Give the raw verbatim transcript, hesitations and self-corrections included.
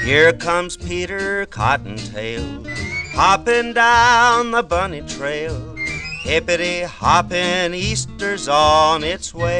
Here comes Peter Cottontail, hopping down the bunny trail. Hippity hoppin', Easter's on its way.